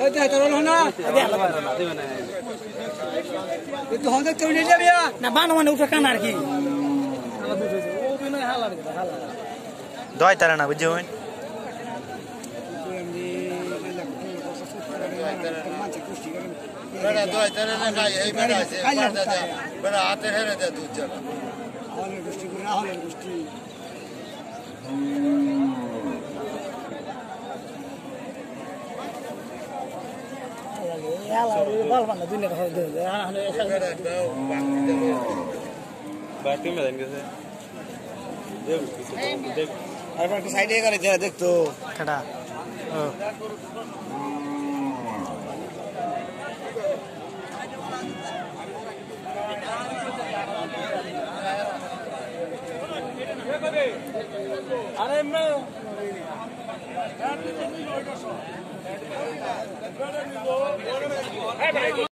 না বানো মানে উঠে কান আর কি দয় তারা না বুঝছো বেড়া দয় তারা না খাই এই বেড়া আছে বেড়া হাতে হেরে দেয় দুধ জায়গা সাইডে করে দেখতো আরে